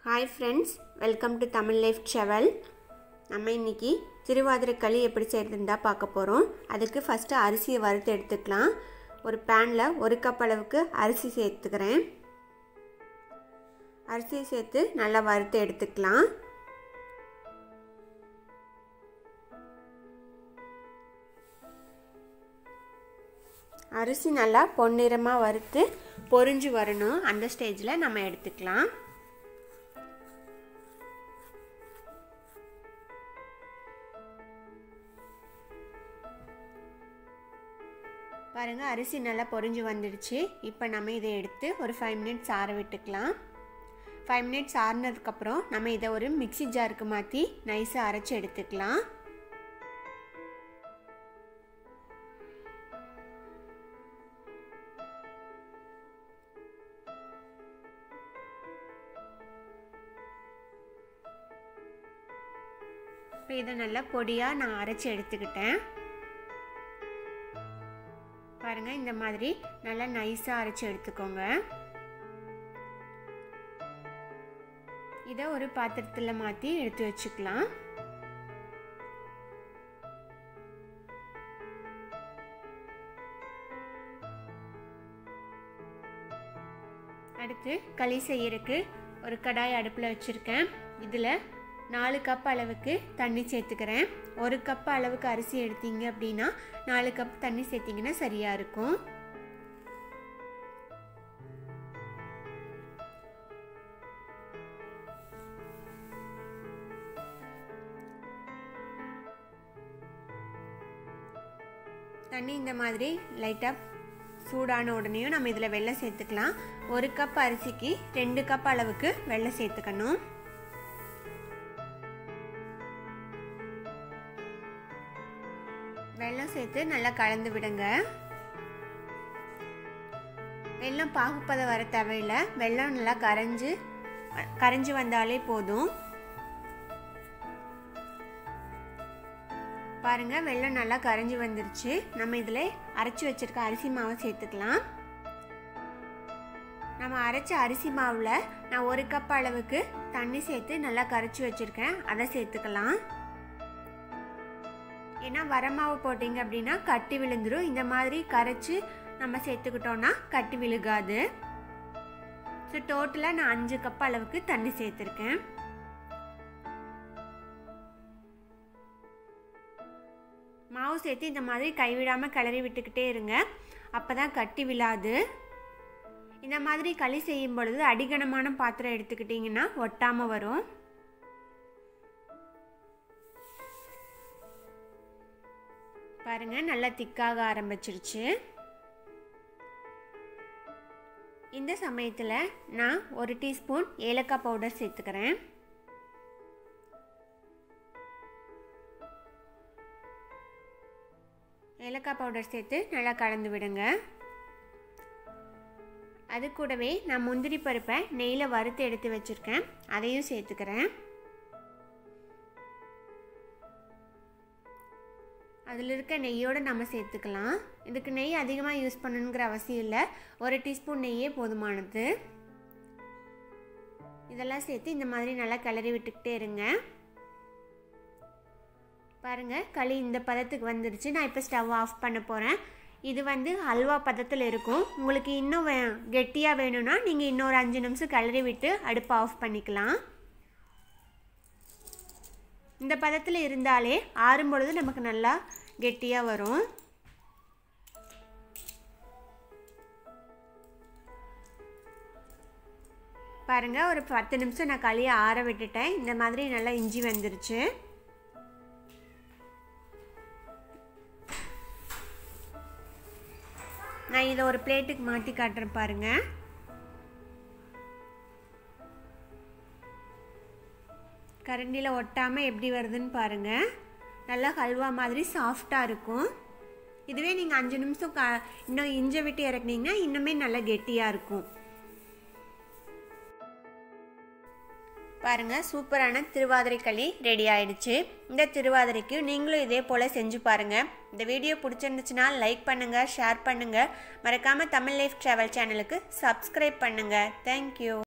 Hi friends, welcome to Tamil Life Travel. நம்ம இன்னைக்கு திருவாதிரை களி எப்படி செய்யறதுன்னு பார்க்க போறோம். அதுக்கு ஃபர்ஸ்ட் அரிசியை வறுத்து எடுத்துக்கலாம். ஒரு panல 1 கப் அளவுக்கு அரிசி சேர்த்துக்கிறேன். அரிசியை சேர்த்து நல்லா வறுத்து எடுத்துக்கலாம். அரிசி நல்லா பொன்னிறமா வறுத்து பொரிஞ்சு வரணும். அந்த ஸ்டேஜ்ல நம்ம எடுத்துக்கலாம். பாருங்க அரிசி நல்லா பொரிஞ்சு வந்துடுச்சு. இப்போ நம்ம இதை எடுத்து ஒரு 5 மினிட்ஸ் ஆற விட்டுக்கலாம். 5 மினிட்ஸ் ஆறினதுக்கு அப்புறம் நம்ம இதை ஒரு மிக்ஸி ஜாருக்கு மாற்றி நைஸாக அரைச்சி எடுத்துக்கலாம். இப்போ இதை நல்லா பொடியாக நான் அரைச்சி எடுத்துக்கிட்டேன். பாருங்க இந்த மாதிரி நல்லா நைஸா அரைச்சு எடுத்துக்கோங்க. இத ஒரு பாத்திரத்துல மாத்தி எடுத்து வச்சுக்கலாம். அடுத்து களி செய்யறதுக்கு ஒரு கடாய் அடுப்புல வச்சிருக்கேன். இதுல 4 கப் அளவுக்கு தண்ணி சேர்த்துக்கிறேன். 1 கப் அளவுக்கு அரிசி எடுத்தீங்க அப்படின்னா 4 கப் தண்ணி சேர்த்தீங்கன்னா சரியா இருக்கும். தண்ணி இந்த மாதிரி லைட்டா சூடான உடனே நம்ம இதுல வெல்லம் சேர்த்துக்கலாம். 1 கப் அரிசிக்கு 2 கப் அளவுக்கு வெல்லம் சேர்த்துக்கணும். வெல்லம் சேர்த்து நல்லா கலந்து விடுங்க. வெல்லம் பாகுப்பதம் வர தேவையில்லை. வெல்லம் நல்லா கரைஞ்சு வந்தாலே போதும். பாருங்க வெல்லம் நல்லா கரைஞ்சு வந்துருச்சு. நம்ம இதுல அரைச்சு வச்சிருக்க அரிசி மாவை சேர்த்துக்கலாம். நம்ம அரைச்ச அரிசி மாவுல நான் 1 கப் அளவுக்கு தண்ணி சேர்த்து நல்லா கரைச்சு வச்சிருக்கேன். அதை சேர்த்துக்கலாம். ஏன்னா வரமாவு போட்டிங்க அப்படின்னா கட்டி விழுந்துடும். இந்த மாதிரி கரைச்சி நம்ம சேர்த்துக்கிட்டோம்னா கட்டி விழுகாது. ஸோ டோட்டலாக நான் 5 கப் அளவுக்கு தண்ணி சேர்த்துருக்கேன். மாவு சேர்த்து இந்த மாதிரி கைவிடாமல் கிளறி விட்டுக்கிட்டே இருங்க. அப்போ தான் கட்டி விழாது. இந்த மாதிரி களி செய்யும் பொழுது அடிகனமான பாத்திரம் எடுத்துக்கிட்டிங்கன்னா ஒட்டாமல் வரும். பாருங்க நல்லா திக்காக ஆரம்பிச்சிருச்சு. இந்த சமயத்தில் நான் 1 டீஸ்பூன் ஏலக்காய் பவுடர் சேர்த்துக்கிறேன். ஏலக்காய் பவுடர் சேர்த்து நல்லா கலந்து விடுங்க. அது கூடவே நான் முந்திரி பருப்பை நெய்யில் வறுத்து எடுத்து வச்சிருக்கேன். அதையும் சேர்த்துக்கிறேன். அதில் இருக்க நெய்யோடு நம்ம சேர்த்துக்கலாம். இதுக்கு நெய் அதிகமாக யூஸ் பண்ணணுங்கிற அவசியம் இல்லை. 1 டீஸ்பூன் நெய்யே போதுமானது. இதெல்லாம் சேர்த்து இந்த மாதிரி நல்லா கிளறி விட்டுக்கிட்டே இருங்க. பாருங்கள் களி இந்த பதத்துக்கு வந்துடுச்சு. நான் இப்போ ஸ்டவ் ஆஃப் பண்ண போகிறேன். இது ஹல்வா பதத்தில் இருக்கும். உங்களுக்கு இன்னும் கெட்டியாக வேணும்னா நீங்கள் இன்னொரு 5 நிமிஷம் கிளறி விட்டு அடுப்பை ஆஃப் பண்ணிக்கலாம். இந்த பதத்தில் இருந்தாலே ஆறும் பொழுது நமக்கு நல்லா கெட்டியாக வரும். பாருங்கள் ஒரு 10 நிமிஷம் நான் களியை ஆற விட்டுட்டேன். இந்த மாதிரி நல்லா இஞ்சி வந்துருச்சு. நான் இதை ஒரு பிளேட்டுக்கு மாற்றி காட்டுறேன். பாருங்கள் கரண்டியில் ஒட்டாமல் எப்படி வருதுன்னு பாருங்கள். நல்லா ஹல்வா மாதிரி சாஃப்டாக இருக்கும். இதுவே நீங்கள் 5 நிமிஷம் இன்னும் இஞ்சி விட்டு இறக்குனீங்கன்னா இன்னுமே நல்லா கெட்டியாக இருக்கும். பாருங்கள் சூப்பரான திருவாதிரை களி ரெடி ஆயிடுச்சு. இந்த திருவாதிரைக்கு நீங்களும் இதே போல் செஞ்சு பாருங்கள். இந்த வீடியோ பிடிச்சிருந்துச்சுன்னா லைக் பண்ணுங்கள், ஷேர் பண்ணுங்கள். மறக்காமல் தமிழ் லைஃப் ட்ராவல் சேனலுக்கு சப்ஸ்கிரைப் பண்ணுங்கள். தேங்க்யூ.